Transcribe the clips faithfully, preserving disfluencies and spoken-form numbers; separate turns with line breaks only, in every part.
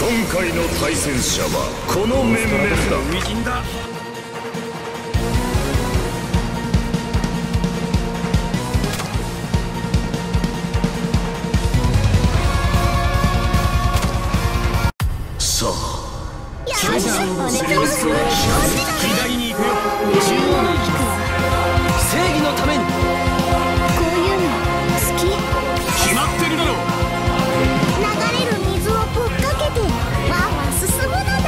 今回の対戦者はこの面々だ。
初陣だ。
さあ
よし、お願いします。
左に行くよ。
中央に行くわ。
正義のために。
こういうの好き。
決まってるだろう。
流れる水をぶっかけてワンワン進むのだ。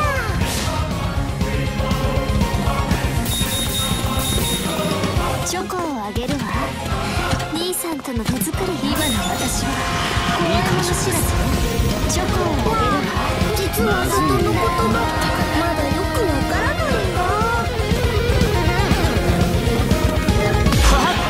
チョコをあげるわ。兄さんとの手作り。今の私はこういう話知らず。チョコをあげるわ。実は里の言葉まだよくわからないんだ。はっ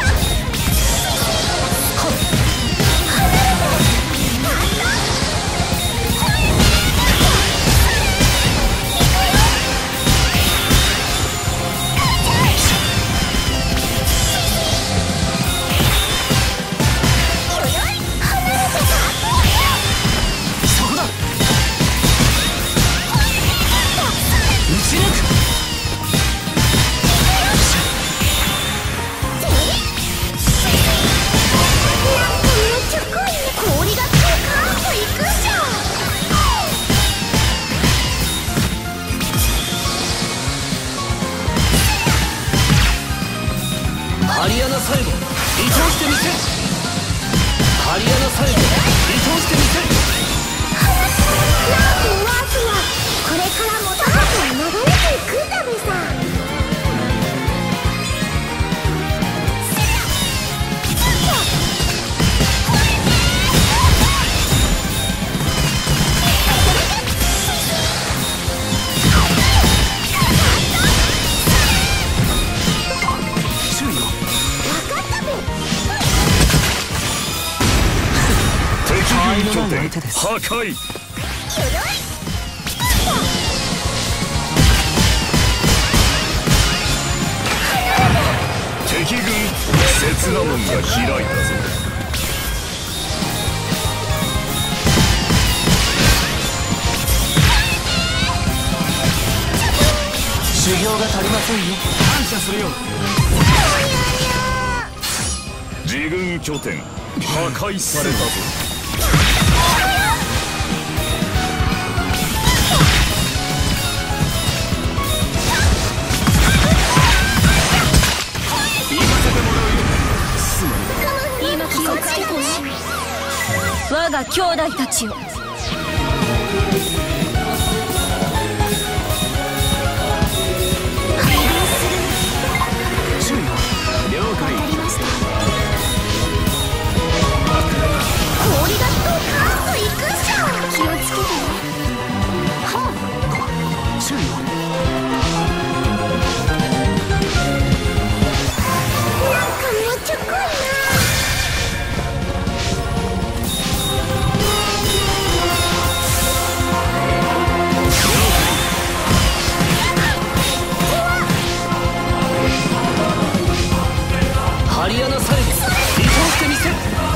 ハリアナ最後、移動してみせる。ハリアナ最後、移動してみせる。
ラープワープはこれからも高く流れていくんだべさ。
拠点破壊。敵軍刹那門が開いたぞ。
修行が足りませんよ。感謝するよ。
自軍拠点破壊されたぞ。
今気をつけてね。我が兄弟たちを。
注意を。了解。
わかりました。氷がドカーンといくっしょ。気をつけてね。はあ。
注意を。
なんかめっちゃ濃いな。
ハリアナ最後、移動してみせる。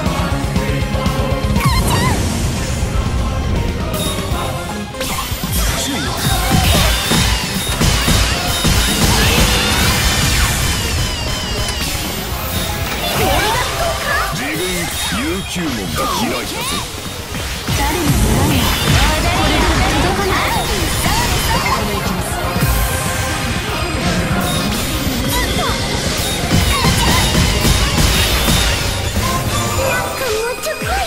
注意を。
自軍悠久門が開いたぞ。
誰にもらうの。これが届かない。
ここで行きます。
なんかもうちょこいな。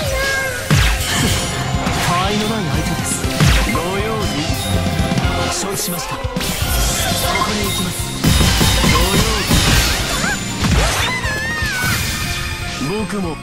たわいのない相手です。ご用意。承知しました。ここに行きます。ご用意。僕も。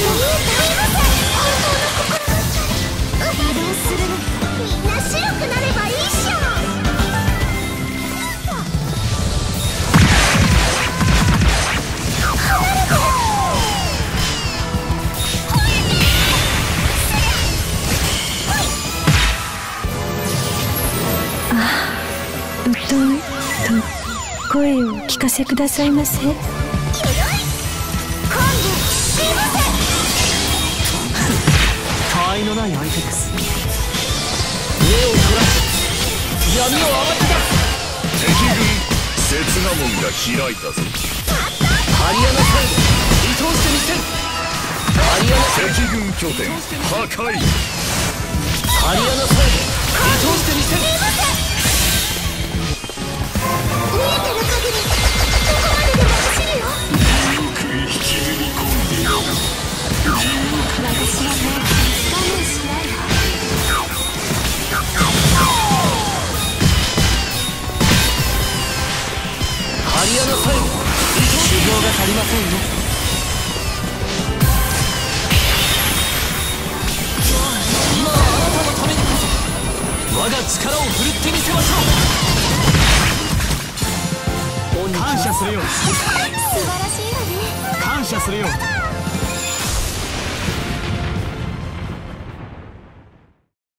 移動するの。みんな白くなれ。
声をお聞かせくださいませ。
今度しません。
たわいのない相手です。目を凝らし闇を暴き出す。
敵軍刹那門が開いたぞ。
ハリアナサイド移動してみせる。ハリアナサイド
敵軍拠点破壊。
ハリアナサイド移動してみせる。
見えてる限りどこまででも走るよ。
地獄に引きずり込んでいる。
私はもう我慢しないわ。
ハリアナサイド修行が足りませんよ。今はあなたのためにこそ我が力を振るってみせましょう。感謝するよ。
素晴らしいわね。
感謝するよ。